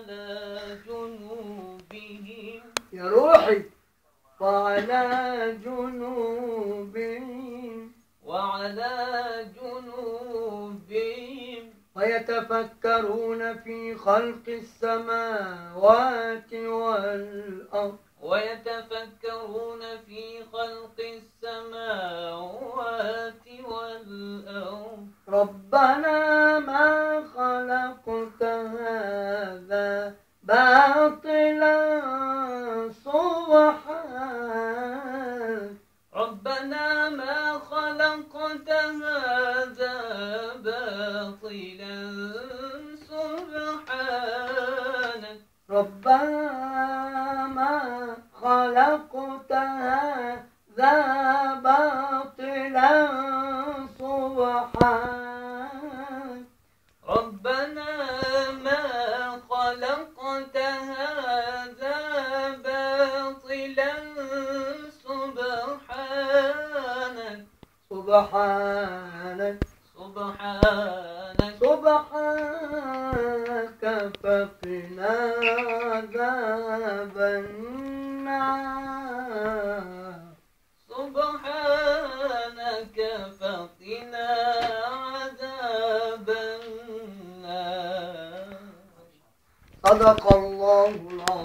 وعلى جنوبهم يا روحي وعلى جنوبهم ويتفكرون في خلق السماوات والأرض ربنا ما خلقت هذا باطلا سبحانك ربنا ما خلقت هذا باطلا سبحانك ربنا ما خلقت هذا باطلا سبحانك ربنا ما خلقت هذا باطلا سبحانك سبحانك سبحانك سبحانك فقنا عذاب النار سبحانك فقنا عذاب النار صدق الله العظيم.